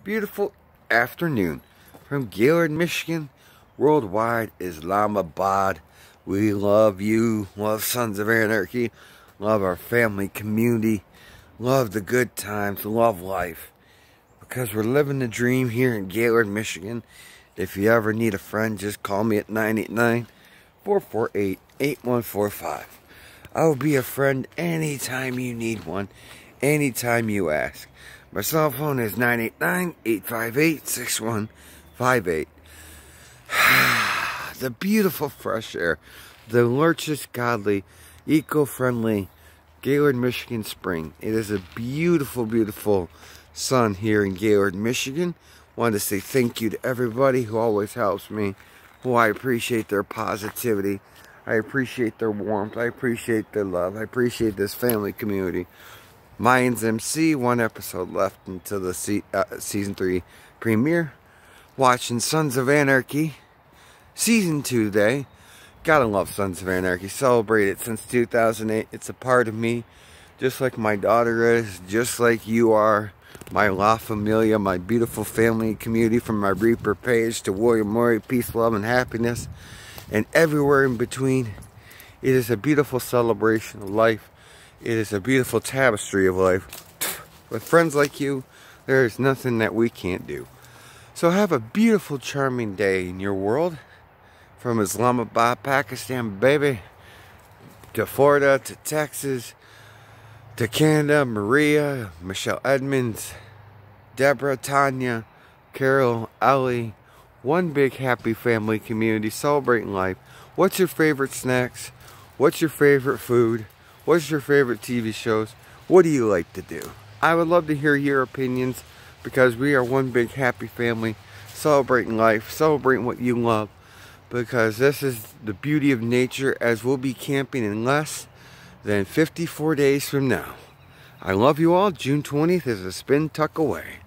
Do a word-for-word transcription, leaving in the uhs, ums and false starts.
beautiful afternoon from Gaylord, Michigan, worldwide Islamabad. We love you, love Sons of Anarchy, love our family community, love the good times, love life. Because we're living the dream here in Gaylord, Michigan. If you ever need a friend, just call me at nine eight nine, four four eight, eight one four five. I will be a friend anytime you need one, anytime you ask. My cell phone is nine eight nine, eight five eight, six one five eight. The beautiful fresh air, the luscious, godly, eco-friendly Gaylord, Michigan spring. It is a beautiful, beautiful sun here in Gaylord, Michigan. Wanted to say thank you to everybody who always helps me, who I appreciate their positivity. I appreciate their warmth. I appreciate their love. I appreciate this family community. Mayans M C, one episode left until the se uh, season three premiere. Watching Sons of Anarchy, season two today. Gotta love Sons of Anarchy. Celebrate it since two thousand eight. It's a part of me, just like my daughter is, just like you are. My La Familia, my beautiful family community, from my Reaper page to William Murray, peace, love, and happiness, and everywhere in between. It is a beautiful celebration of life. It is a beautiful tapestry of life. With friends like you, there is nothing that we can't do. So have a beautiful, charming day in your world. From Islamabad, Pakistan, baby, to Florida, to Texas, to Canada, Maria, Michelle Edmonds, Deborah, Tanya, Carol, Ellie. One big happy family community celebrating life. What's your favorite snacks? What's your favorite food? What's your favorite T V shows? What do you like to do? I would love to hear your opinions, because we are one big happy family celebrating life, celebrating what you love, because this is the beauty of nature, as we'll be camping in less than fifty-four days from now. I love you all. June twentieth is a spin tuck away.